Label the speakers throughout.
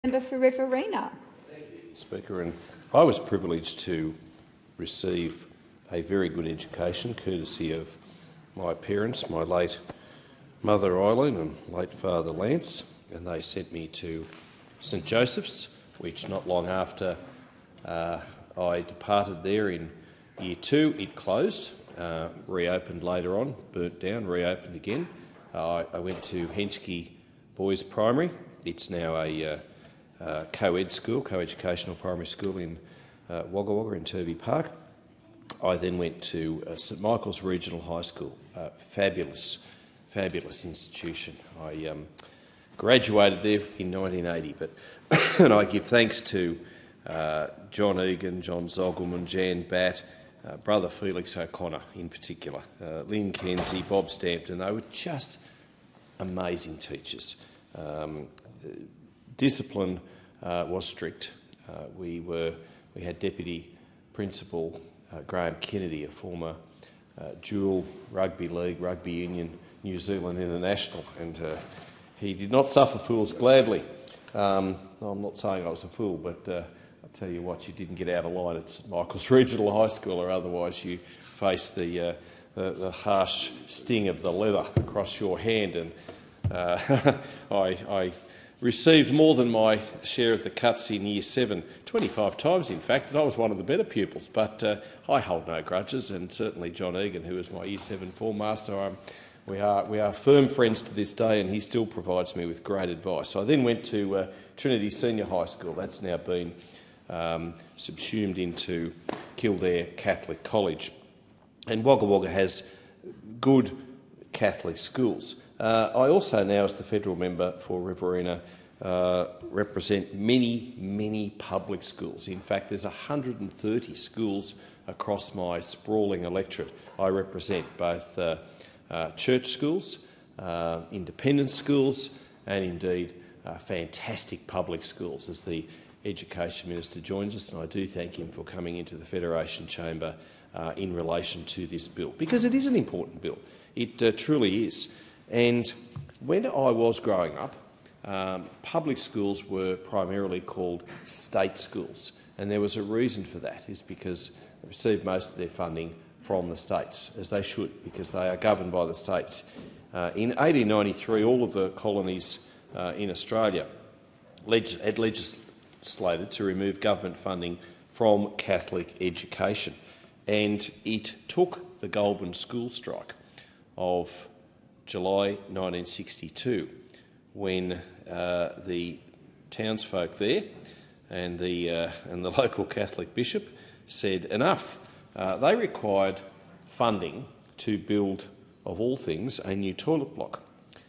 Speaker 1: Member for Riverina.
Speaker 2: Speaker, and I was privileged to receive a very good education courtesy of my parents, my late mother Eileen and late father Lance, and they sent me to St Joseph's, which not long after I departed there in Year 2, it closed, reopened later on, burnt down, reopened again. I went to Henschke Boys Primary. It's now a co-ed school, co-educational primary school in Wagga Wagga in Turvey Park. I then went to St Michael's Regional High School, fabulous institution. I graduated there in 1980, and I give thanks to John Egan, John Zogelman, Jan Batt, brother Felix O'Connor in particular, Lynn Kenzie, Bob Stampton. They were just amazing teachers. Discipline was strict. We had Deputy Principal Graham Kennedy, a former dual rugby league, rugby union, New Zealand international, and he did not suffer fools gladly. I'm not saying I was a fool, but I tell you what, you didn't get out of line at St Michael's Regional High School, or otherwise you faced the harsh sting of the leather across your hand. And I received more than my share of the cuts in Year 7, 25 times in fact, and I was one of the better pupils. But I hold no grudges, and certainly John Egan, who was my Year 7 form master, we are firm friends to this day, and he still provides me with great advice. I then went to Trinity Senior High School. That's now been subsumed into Kildare Catholic College. And Wagga Wagga has good Catholic schools. I also now, as the federal member for Riverina, represent many public schools. In fact, there's 130 schools across my sprawling electorate. I represent both church schools, independent schools, and indeed fantastic public schools, as the Education Minister joins us, and I do thank him for coming into the Federation Chamber in relation to this bill, because it is an important bill. It truly is. And when I was growing up, public schools were primarily called state schools, and there was a reason for that, is because they received most of their funding from the states, as they should, because they are governed by the states. In 1893, all of the colonies in Australia had legislated to remove government funding from Catholic education, and it took the Goulburn school strike of July 1962 when the townsfolk there and the local Catholic bishop said enough. They required funding to build, of all things, a new toilet block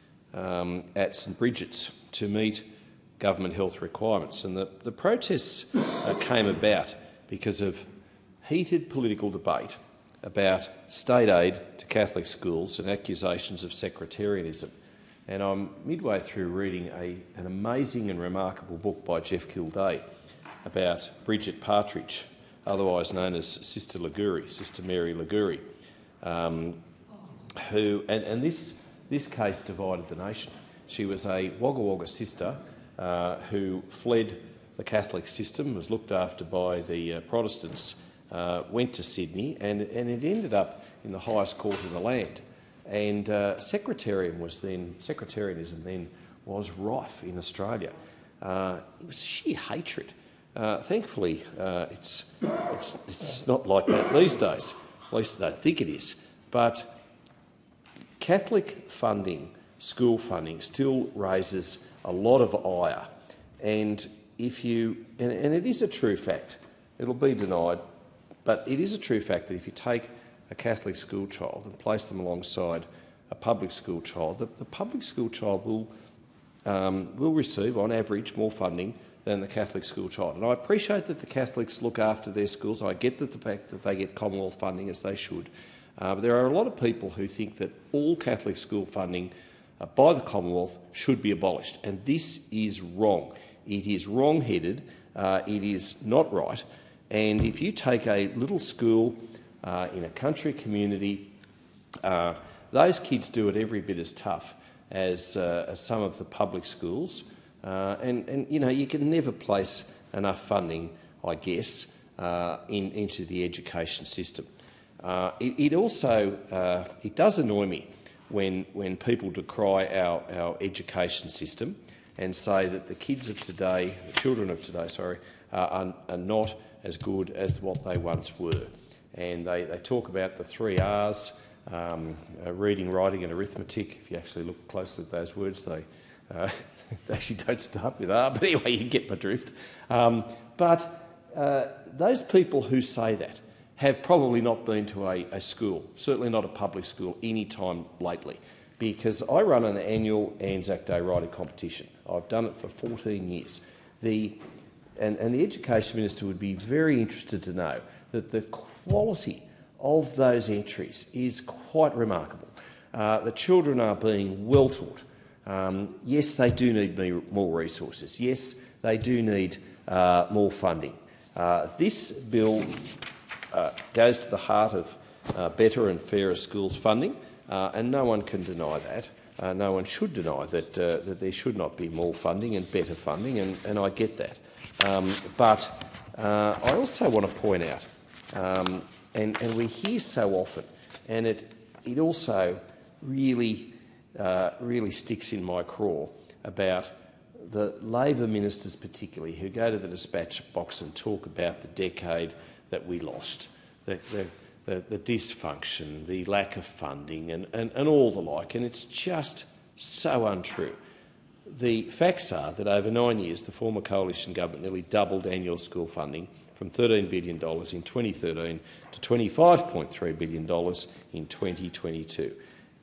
Speaker 2: at St Bridget's to meet government health requirements. And the protests came about because of heated political debate about state aid to Catholic schools and accusations of sectarianism. And I'm midway through reading an amazing and remarkable book by Jeff Kildare about Bridget Partridge, otherwise known as Sister Liguri, Sister Mary Liguri, this case divided the nation. She was a Wagga Wagga sister who fled the Catholic system, was looked after by the Protestants, went to Sydney, and it ended up in the highest court in the land. And sectarianism then was rife in Australia. It was sheer hatred. Thankfully, it's not like that these days. At least I don't think it is. But Catholic funding, school funding, still raises a lot of ire. And it is a true fact. It'll be denied, but it is a true fact that if you take a Catholic school child and place them alongside a public school child, the public school child will receive, on average, more funding than the Catholic school child. And I appreciate that the Catholics look after their schools. I get the fact that they get Commonwealth funding, as they should. But there are a lot of people who think that all Catholic school funding by the Commonwealth should be abolished, and this is wrong. It is wrong-headed. It is not right. And if you take a little school in a country community, those kids do it every bit as tough as some of the public schools and you know, you can never place enough funding, I guess, into the education system. It also does annoy me when people decry our education system and say that the kids of today, the children of today, are not as good as what they once were. And they talk about the 3 R's, reading, writing and arithmetic. If you actually look closely at those words, they actually don't start with R, but anyway, you get my drift. But those people who say that have probably not been to a school, certainly not a public school, any time lately, because I run an annual Anzac Day writing competition. I've done it for 14 years. And the Education Minister would be very interested to know that the quality of those entries is quite remarkable. The children are being well taught. Yes, they do need more resources. Yes, they do need more funding. This bill goes to the heart of better and fairer schools funding, and no one can deny that. No one should deny that there should not be more funding and better funding, and I get that. But I also want to point out, and we hear so often, and it also really sticks in my craw about the Labor ministers particularly, who go to the dispatch box and talk about the decade that we lost, the dysfunction, the lack of funding and all the like, and it's just so untrue. The facts are that over 9 years, the former coalition government nearly doubled annual school funding from $13 billion in 2013 to $25.3 billion in 2022.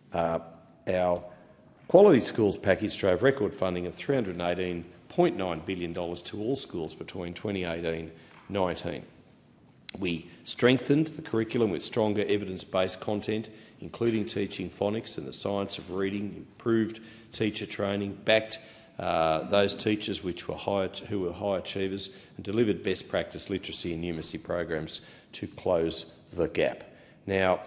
Speaker 2: Our Quality Schools package drove record funding of $318.9 billion to all schools between 2018-19. We strengthened the curriculum with stronger evidence-based content, including teaching phonics and the science of reading, improved teacher training, backed those teachers who were high achievers, and delivered best practice literacy and numeracy programs to close the gap. Now,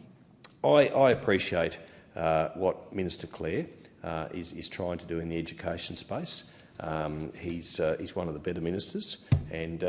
Speaker 2: I appreciate what Minister Clare is trying to do in the education space. He's one of the better ministers, and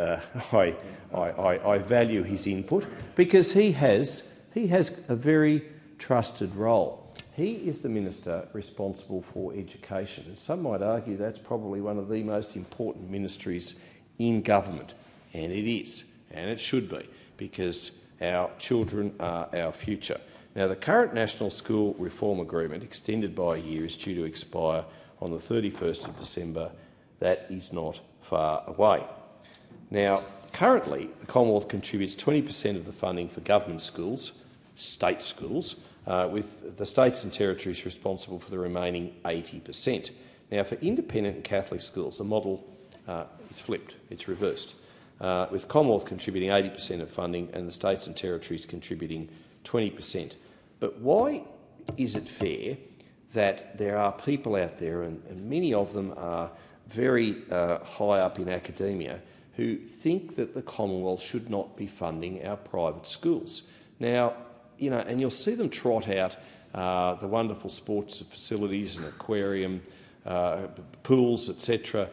Speaker 2: I value his input because he has a very trusted role. He is the minister responsible for education, and some might argue that's probably one of the most important ministries in government, and it is, and it should be, because our children are our future. Now, the current National School Reform Agreement, extended by a year, is due to expire on the 31st of December. That is not far away. Now, currently, the Commonwealth contributes 20% of the funding for government schools, state schools, with the states and territories responsible for the remaining 80%. Now, for independent and Catholic schools, the model is flipped, it's reversed, with Commonwealth contributing 80% of funding and the states and territories contributing 20%. But why is it fair that there are people out there, and many of them are very high up in academia, who think that the Commonwealth should not be funding our private schools? Now, you know, and you'll see them trot out the wonderful sports facilities and aquarium, pools, etc.,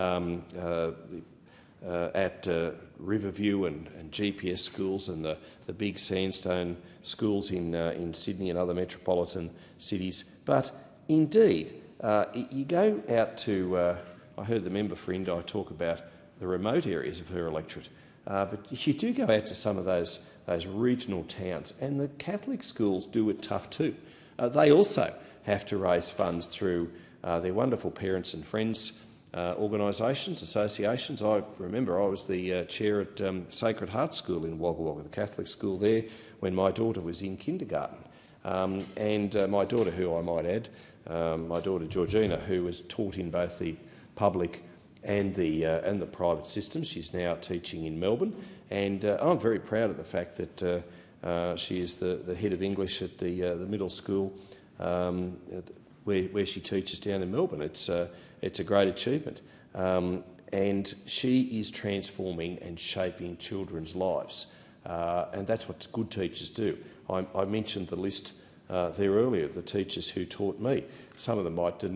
Speaker 2: at Riverview and GPS schools and the big sandstone schools in Sydney and other metropolitan cities. But indeed, you go out to, I heard the member for Indi talk about the remote areas of her electorate, but you do go out to some of those regional towns, and the Catholic schools do it tough too. They also have to raise funds through their wonderful parents and friends organisations, associations. I remember I was the chair at Sacred Heart School in Wagga Wagga, the Catholic school there, when my daughter was in kindergarten. And my daughter, who I might add, my daughter Georgina, who was taught in both the public and the private systems. She's now teaching in Melbourne, and I'm very proud of the fact that she is the head of English at the middle school where she teaches down in Melbourne. It's a great achievement, and she is transforming and shaping children's lives, and that's what good teachers do. I mentioned the list there earlier of the teachers who taught me. Some of them might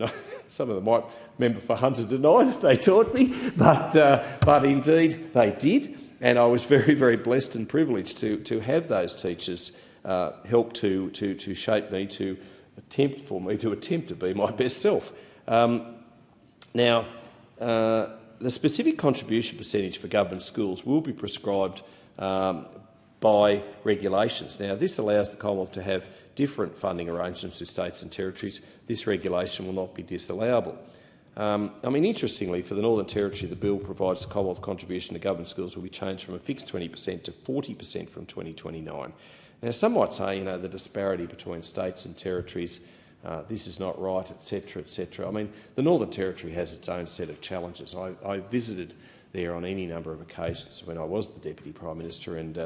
Speaker 2: Some of them might remember for Hunter deny that they taught me, but indeed they did, and I was very, very blessed and privileged to have those teachers help to shape me, to attempt to be my best self. Now, the specific contribution percentage for government schools will be prescribed by regulations. Now, this allows the Commonwealth to have different funding arrangements with states and territories. This regulation will not be disallowable. Interestingly, for the Northern Territory, the bill provides the Commonwealth contribution to government schools will be changed from a fixed 20% to 40% from 2029. Now, some might say, the disparity between states and territories, this is not right, etc., etc. The Northern Territory has its own set of challenges. I visited there on any number of occasions when I was the Deputy Prime Minister, and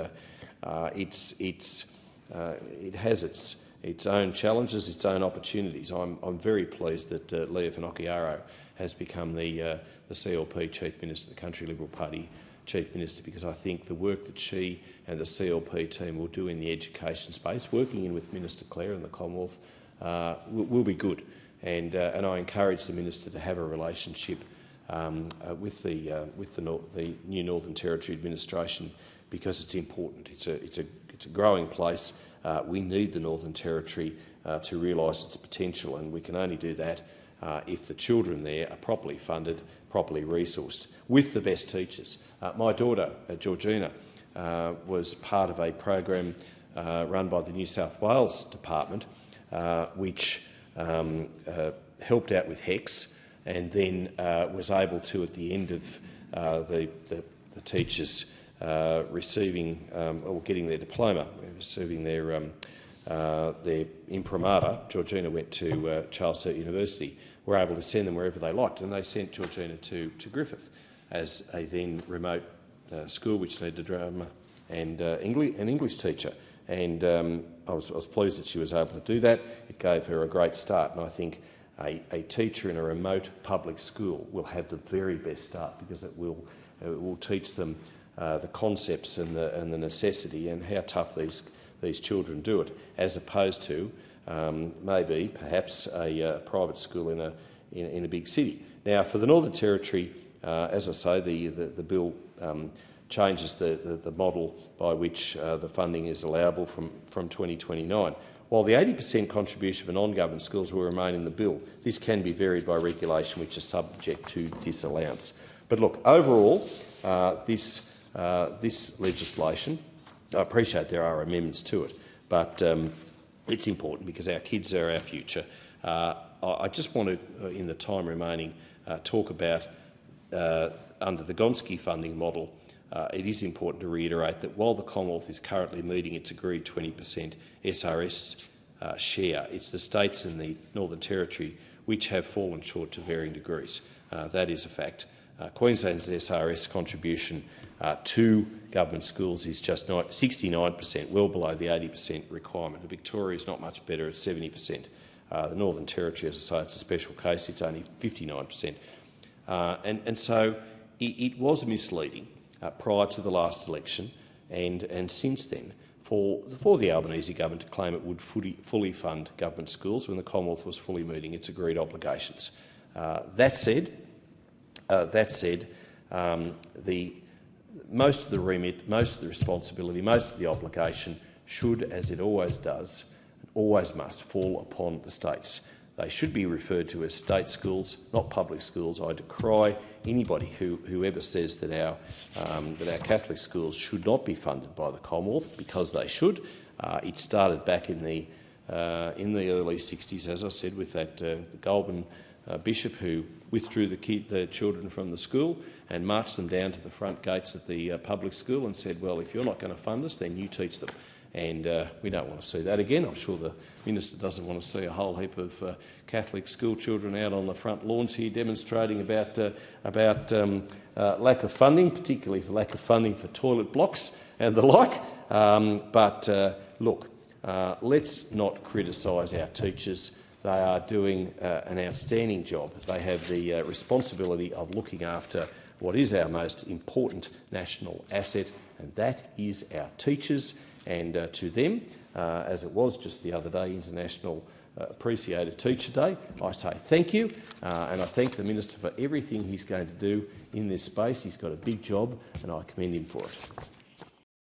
Speaker 2: it has its own challenges, its own opportunities. I'm very pleased that Leah Finocchiaro has become the CLP Chief Minister, the Country Liberal Party Chief Minister, because I think the work that she and the CLP team will do in the education space, working in with Minister Clare and the Commonwealth, will be good. And I encourage the Minister to have a relationship with the new Northern Territory administration, because it's important. It's a growing place. We need the Northern Territory to realise its potential, and we can only do that if the children there are properly funded, properly resourced, with the best teachers. My daughter, Georgina, was part of a program run by the New South Wales Department, which helped out with HECS, and then was able to, at the end of the teachers receiving or getting their diploma, receiving their imprimatur, Georgina went to Charles Sturt University. Were able to send them wherever they liked, and they sent Georgina to Griffith as a then remote school which needed a drama and an English teacher. And I was pleased that she was able to do that. It gave her a great start, and I think a teacher in a remote public school will have the very best start, because it will teach them the concepts and the necessity and how tough these children do it, as opposed to perhaps a private school in a big city. Now, for the Northern Territory, as I say, the bill changes the model by which the funding is allowable from 2029. While the 80% contribution for non-government schools will remain in the bill, this can be varied by regulation, which is subject to disallowance. But look, overall, this legislation, I appreciate there are amendments to it, but it's important because our kids are our future. I just want to, in the time remaining, talk about, under the Gonski funding model, it is important to reiterate that while the Commonwealth is currently meeting its agreed 20% SRS share, it's the states in the Northern Territory which have fallen short to varying degrees. That is a fact. Queensland's SRS contribution to government schools is just 69%, well below the 80% requirement. Victoria is not much better at 70%. The Northern Territory, as I say, it's a special case, it's only 59%. And so it was misleading prior to the last election, and since then, for the Albanese government to claim it would fully fund government schools when the Commonwealth was fully meeting its agreed obligations. That said, most of the remit, most of the responsibility, most of the obligation should, as it always does, always must fall upon the states. They should be referred to as state schools, not public schools. I decry anybody who ever says that our Catholic schools should not be funded by the Commonwealth, because they should. It started back in the early 60s, as I said, with that Goulburn bishop who withdrew the children from the school and marched them down to the front gates of the public school and said, well, if you're not going to fund us, then you teach them. And we don't want to see that again. I'm sure the Minister doesn't want to see a whole heap of Catholic school children out on the front lawns here demonstrating about lack of funding, particularly for lack of funding for toilet blocks and the like. Look, let's not criticise our teachers. They are doing an outstanding job. They have the responsibility of looking after what is our most important national asset, and that is our teachers. And to them, as it was just the other day, International appreciated Teacher Day. I say thank you, and I thank the Minister for everything he's going to do in this space. He's got a big job, and I commend him for it.